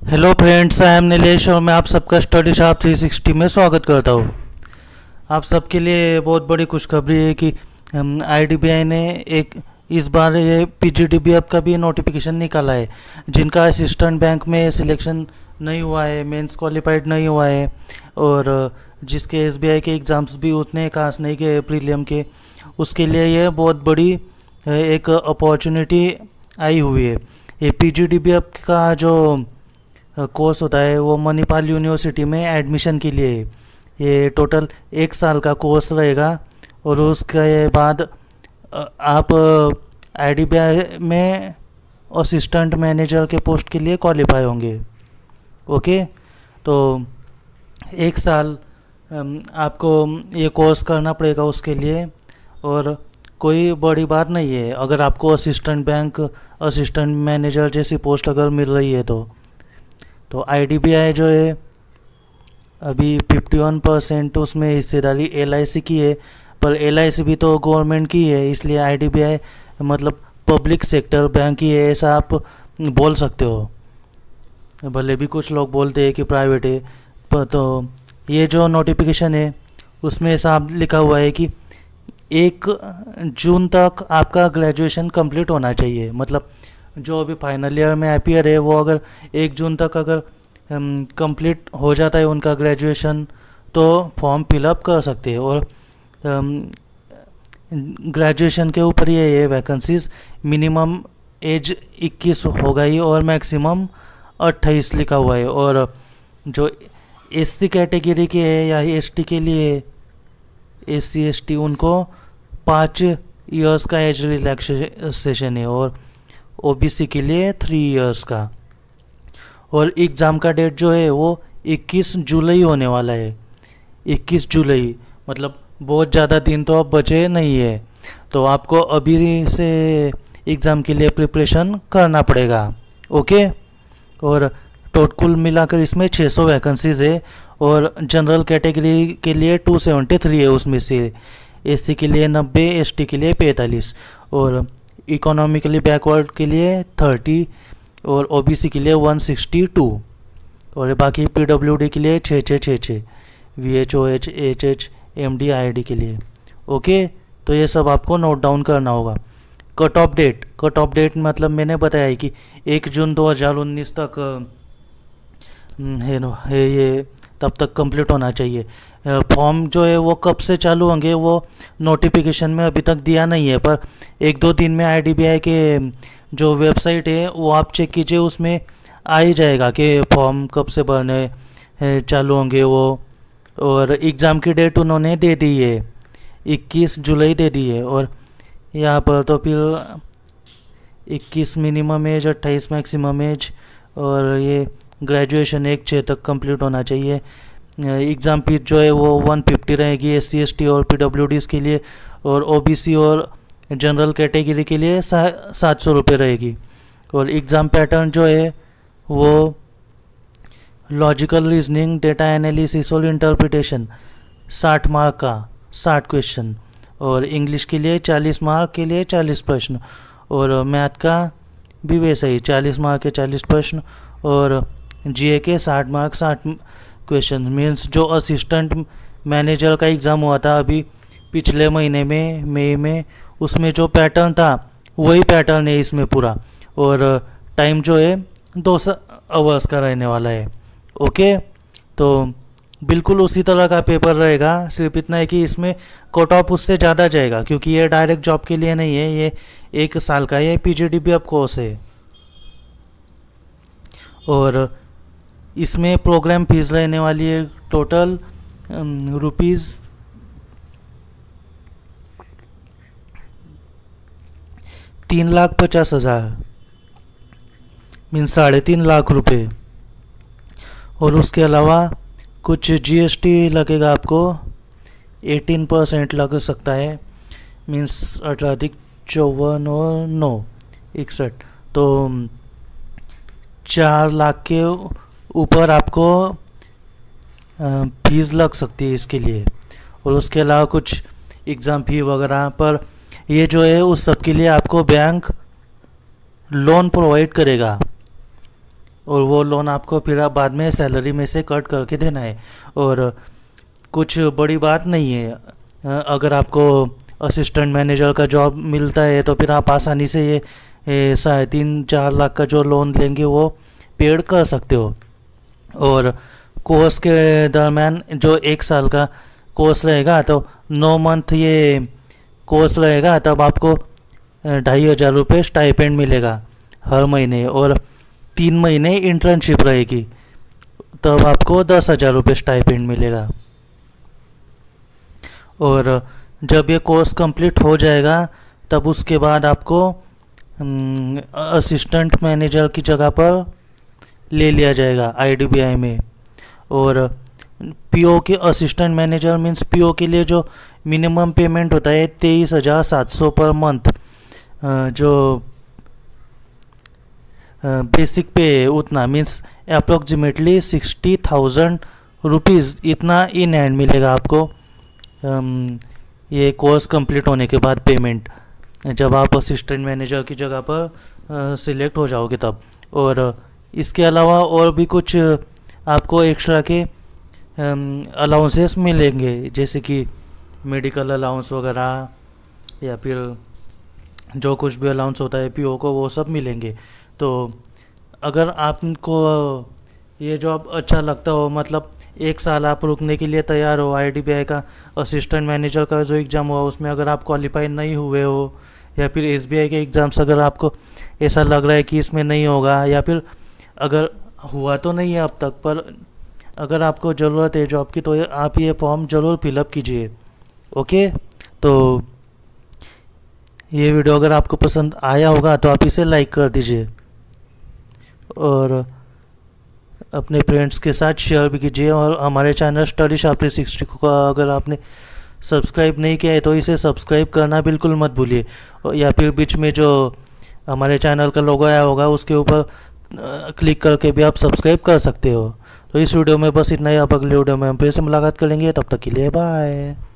Hello friends, I am Nilesh और मैं आप सबका स्टडी शॉप 360 में स्वागत करता हूँ। आप सबके लिए बहुत बड़ी खुशखबरी है कि आईडीबीआई ने एक इस बार ये पीजीडीबीएफ का भी नोटिफिकेशन निकाला है। जिनका असिस्टेंट बैंक में सिलेक्शन नहीं हुआ है, मेंस क्वालिफाइड नहीं हुआ है और जिसके एसबीआई के एग्ज़ाम्स भी उतने खास नहीं गए प्रीलियम के, उसके लिए ये बहुत बड़ी एक अपॉर्चुनिटी आई हुई है। ये पीजीडीबीएफ का जो कोर्स होता है वो मणिपाल यूनिवर्सिटी में एडमिशन के लिए है। ये टोटल 1 साल का कोर्स रहेगा और उसके बाद आप आईडीबीआई में असिस्टेंट मैनेजर के पोस्ट के लिए क्वालिफाई होंगे। ओके, तो 1 साल आपको ये कोर्स करना पड़ेगा उसके लिए और कोई बड़ी बात नहीं है अगर आपको असिस्टेंट बैंक असिस्टेंट मैनेजर जैसी पोस्ट अगर मिल रही है तो आईडीबीआई जो है अभी 51% उसमें हिस्सेदारी एलआईसी की है, पर एलआईसी भी तो गवर्नमेंट की है, इसलिए आईडीबीआई मतलब पब्लिक सेक्टर बैंक ही है, ऐसा आप बोल सकते हो। भले भी कुछ लोग बोलते हैं कि प्राइवेट है, पर तो ये जो नोटिफिकेशन है उसमें साफ लिखा हुआ है कि 1 जून तक आपका ग्रेजुएशन कंप्लीट होना चाहिए। मतलब जो अभी फाइनल ईयर में अपियर है वो अगर 1 जून तक अगर कंप्लीट हो जाता है उनका ग्रेजुएशन तो फॉर्म फिलअप कर सकते हैं। और ग्रेजुएशन के ऊपर ये वैकेंसीज मिनिमम एज 21 हो गई और मैक्सिमम 28 लिखा हुआ है। और जो एससी कैटेगरी के है या एसटी के लिए एससी एसटी उनको 5 इयर्स का एज रिलैक्सेशन है और ओबीसी के लिए 3 इयर्स का। और एग्ज़ाम का डेट जो है वो 21 जुलाई होने वाला है। 21 जुलाई मतलब बहुत ज़्यादा दिन तो अब बचे नहीं है, तो आपको अभी से एग्ज़ाम के लिए प्रिपरेशन करना पड़ेगा। ओके, और टोटल मिलाकर इसमें 600 वैकेंसीज है और जनरल कैटेगरी के लिए 273 है, उसमें से एससी के लिए 90, एसटी के लिए 45 और इकोनॉमिकली बैकवर्ड के लिए 30 और ओबीसी के लिए 162 और बाकी पीडब्ल्यूडी के लिए 6 वीएचओएच एचएच एमडी आईडी के लिए। ओके, तो ये सब आपको नोट डाउन करना होगा। कट ऑफ डेट मतलब मैंने बताया है कि 1 जून 2019 तक है ये तब तक कंप्लीट होना चाहिए। फॉर्म जो है वो कब से चालू होंगे वो नोटिफिकेशन में अभी तक दिया नहीं है, पर 1-2 दिन में आईडीबीआई के जो वेबसाइट है वो आप चेक कीजिए, उसमें आ ही जाएगा कि फॉर्म कब से भरने चालू होंगे वो। और एग्ज़ाम की डेट उन्होंने दे दी है, 21 जुलाई दे दी है। और यहाँ पर तो फिर 21 मिनिमम एज, 28 मैक्सिमम एज और ये ग्रेजुएशन 1/6 तक कंप्लीट होना चाहिए। एग्ज़ाम फीस जो है वो 150 रहेगी एससी एसटी और पीडब्ल्यूडीज़ के लिए, और ओबीसी और जनरल कैटेगरी के लिए 700 रुपये रहेगी। और एग्ज़ाम पैटर्न जो है वो लॉजिकल रीजनिंग, डेटा एनालिसिस और इंटरप्रिटेशन 60 मार्क का 60 क्वेश्चन, और इंग्लिश के लिए 40 मार्क के लिए 40 प्रश्न, और मैथ का भी वैसे ही 40 मार्क के 40 प्रश्न, और जीए के 60 मार्क 60 क्वेश्चन। मीन्स जो असिस्टेंट मैनेजर का एग्ज़ाम हुआ था अभी पिछले महीने में मई में, उसमें जो पैटर्न था वही पैटर्न है इसमें पूरा, और टाइम जो है 2 आवर्स का रहने वाला है। ओके, तो बिल्कुल उसी तरह का पेपर रहेगा, सिर्फ इतना है कि इसमें कट ऑफ उससे ज़्यादा जाएगा क्योंकि ये डायरेक्ट जॉब के लिए नहीं है, ये 1 साल का ये पीजीडीबीएफ कोर्स है। और इसमें प्रोग्राम फीस रहने वाली है टोटल रुपीज़ 3,50,000 मीन्स 3.5 लाख रुपए। और उसके अलावा कुछ जीएसटी लगेगा आपको, 18% लग सकता है, मीन्स 18,54 और 9 61, तो 4 लाख के ऊपर आपको फीस लग सकती है इसके लिए। और उसके अलावा कुछ एग्ज़ाम फी वगैरह, पर ये जो है उस सब के लिए आपको बैंक लोन प्रोवाइड करेगा। और वो लोन आपको फिर आप बाद में सैलरी में से कट करके देना है। और कुछ बड़ी बात नहीं है। अगर आपको असिस्टेंट मैनेजर का जॉब मिलता है तो फिर आप आसानी से ये 3.5-4 लाख का जो लोन लेंगे वो पेड कर सकते हो। और कोर्स के दरम्यान जो 1 साल का कोर्स रहेगा तो 9 मंथ ये कोर्स रहेगा, तब आपको 2,500 रुपये स्टाइपेंड मिलेगा हर महीने। और 3 महीने इंटर्नशिप रहेगी, तब आपको 10,000 रुपये स्टाइपेंड मिलेगा। और जब ये कोर्स कंप्लीट हो जाएगा तब उसके बाद आपको असिस्टेंट मैनेजर की जगह पर ले लिया जाएगा आईडीबीआई में। और पीओ के असिस्टेंट मैनेजर मीन्स पीओ के लिए जो मिनिमम पेमेंट होता है 23,700 पर मंथ, जो बेसिक पे उतना मीन्स अप्रोक्सीमेटली 60,000 रुपीज़ इतना इन हैंड मिलेगा आपको ये कोर्स कंप्लीट होने के बाद पेमेंट, जब आप असिस्टेंट मैनेजर की जगह पर सिलेक्ट हो जाओगे तब। और इसके अलावा और भी कुछ आपको एक्स्ट्रा के अलाउंसेस मिलेंगे, जैसे कि मेडिकल अलाउंस वगैरह, या फिर जो कुछ भी अलाउंस होता है पीओ को, वो सब मिलेंगे। तो अगर आपको ये जॉब अच्छा लगता हो, मतलब 1 साल आप रुकने के लिए तैयार हो, आईडीबीआई का असिस्टेंट मैनेजर का जो एग्ज़ाम हुआ उसमें अगर आप क्वालिफाई नहीं हुए हो, या फिर एसबीआई के एग्ज़ाम्स अगर आपको ऐसा लग रहा है कि इसमें नहीं होगा, या फिर अगर हुआ तो नहीं है अब तक, पर अगर आपको ज़रूरत है जॉब की, तो आप ये फॉर्म ज़रूर फिलअप कीजिए। ओके, तो ये वीडियो अगर आपको पसंद आया होगा तो आप इसे लाइक कर दीजिए और अपने फ्रेंड्स के साथ शेयर भी कीजिए। और हमारे चैनल स्टडी शार्प 360 को अगर आपने सब्सक्राइब नहीं किया है तो इसे सब्सक्राइब करना बिल्कुल मत भूलिए। या फिर बीच में जो हमारे चैनल का लोगो आया होगा उसके ऊपर क्लिक करके भी आप सब्सक्राइब कर सकते हो। तो इस वीडियो में बस इतना ही। आप अगले वीडियो में हम फिर से मुलाकात करेंगे, तब तक के लिए बाय।